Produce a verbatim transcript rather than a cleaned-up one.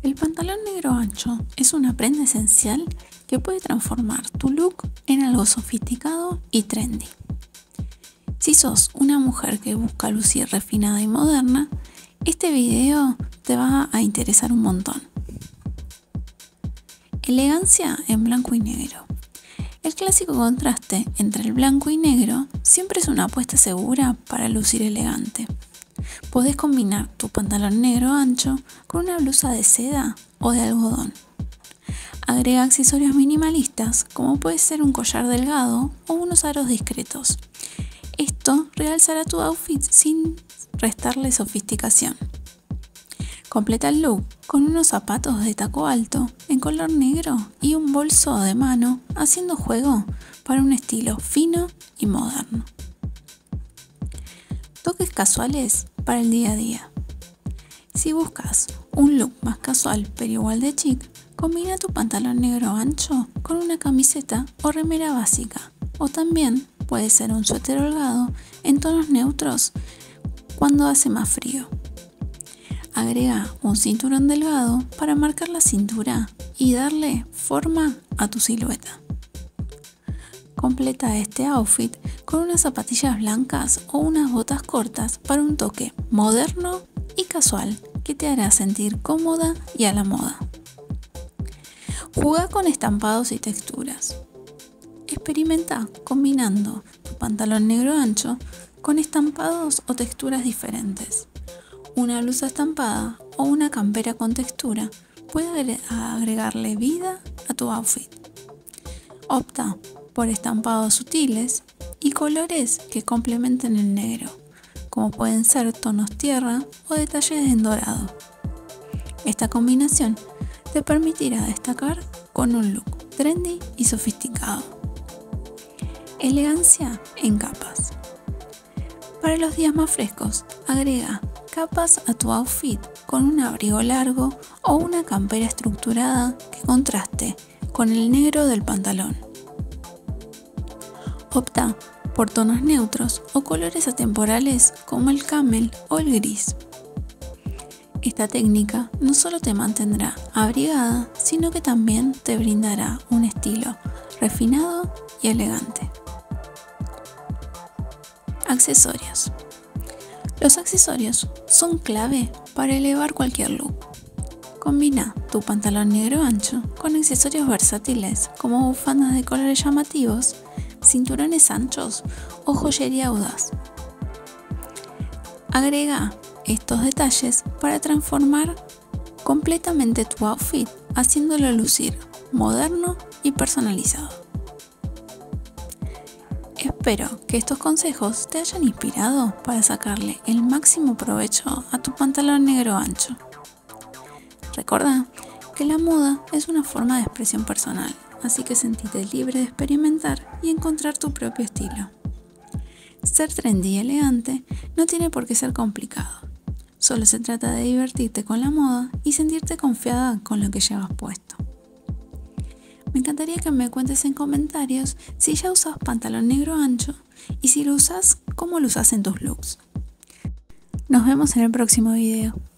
El pantalón negro ancho es una prenda esencial que puede transformar tu look en algo sofisticado y trendy. Si sos una mujer que busca lucir refinada y moderna, este video te va a interesar un montón. Elegancia en blanco y negro. El clásico contraste entre el blanco y negro siempre es una apuesta segura para lucir elegante. Podés combinar tu pantalón negro ancho con una blusa de seda o de algodón. Agrega accesorios minimalistas como puede ser un collar delgado o unos aros discretos. Esto realzará tu outfit sin restarle sofisticación. Completa el look con unos zapatos de taco alto en color negro y un bolso de mano haciendo juego para un estilo fino y moderno. Toques casuales para el día a día. Si buscas un look más casual pero igual de chic, combina tu pantalón negro ancho con una camiseta o remera básica, o también puede ser un suéter holgado en tonos neutros cuando hace más frío. Agrega un cinturón delgado para marcar la cintura y darle forma a tu silueta. Completa este outfit con unas zapatillas blancas o unas botas cortas para un toque moderno y casual que te hará sentir cómoda y a la moda. Juega con estampados y texturas. Experimenta combinando tu pantalón negro ancho con estampados o texturas diferentes. Una blusa estampada o una campera con textura puede agregarle vida a tu outfit. Opta por estampados sutiles y colores que complementen el negro, como pueden ser tonos tierra o detalles en dorado. Esta combinación te permitirá destacar con un look trendy y sofisticado. Elegancia en capas. Para los días más frescos, agrega capas a tu outfit con un abrigo largo o una campera estructurada que contraste con el negro del pantalón. Opta por tonos neutros o colores atemporales como el camel o el gris. Esta técnica no solo te mantendrá abrigada, sino que también te brindará un estilo refinado y elegante. Accesorios. Los accesorios son clave para elevar cualquier look. Combina tu pantalón negro ancho con accesorios versátiles como bufandas de colores llamativos, cinturones anchos o joyería audaz. Agrega estos detalles para transformar completamente tu outfit, haciéndolo lucir moderno y personalizado. Espero que estos consejos te hayan inspirado para sacarle el máximo provecho a tu pantalón negro ancho. Recuerda que la moda es una forma de expresión personal, así que sentite libre de experimentar y encontrar tu propio estilo. Ser trendy y elegante no tiene por qué ser complicado. Solo se trata de divertirte con la moda y sentirte confiada con lo que llevas puesto. Me encantaría que me cuentes en comentarios si ya usas pantalón negro ancho y si lo usas, cómo lo usas en tus looks. Nos vemos en el próximo video.